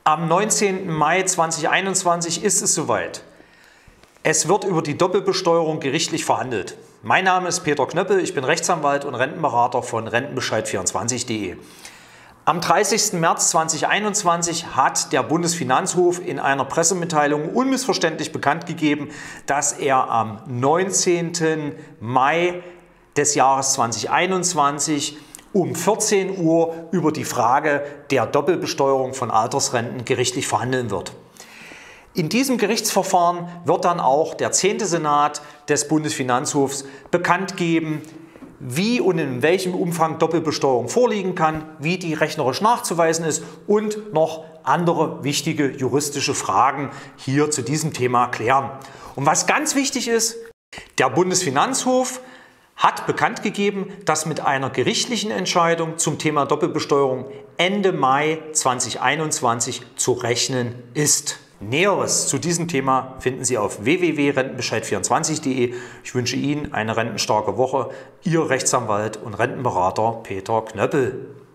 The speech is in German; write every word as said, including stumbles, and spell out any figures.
Am neunzehnten Mai zweitausendeinundzwanzig ist es soweit. Es wird über die Doppelbesteuerung gerichtlich verhandelt. Mein Name ist Peter Knöppel, ich bin Rechtsanwalt und Rentenberater von Rentenbescheid vierundzwanzig punkt de. Am dreißigsten März zweitausendeinundzwanzig hat der Bundesfinanzhof in einer Pressemitteilung unmissverständlich bekannt gegeben, dass er am neunzehnten Mai des Jahres zweitausendeinundzwanzig um vierzehn Uhr über die Frage der Doppelbesteuerung von Altersrenten gerichtlich verhandeln wird. In diesem Gerichtsverfahren wird dann auch der zehnte Senat des Bundesfinanzhofs bekannt geben, wie und in welchem Umfang Doppelbesteuerung vorliegen kann, wie die rechnerisch nachzuweisen ist und noch andere wichtige juristische Fragen hier zu diesem Thema klären. Und was ganz wichtig ist, der Bundesfinanzhof hat bekannt gegeben, dass mit einer gerichtlichen Entscheidung zum Thema Doppelbesteuerung Ende Mai zweitausendeinundzwanzig zu rechnen ist. Näheres zu diesem Thema finden Sie auf w w w punkt rentenbescheid vierundzwanzig punkt de. Ich wünsche Ihnen eine rentenstarke Woche. Ihr Rechtsanwalt und Rentenberater Peter Knöppel.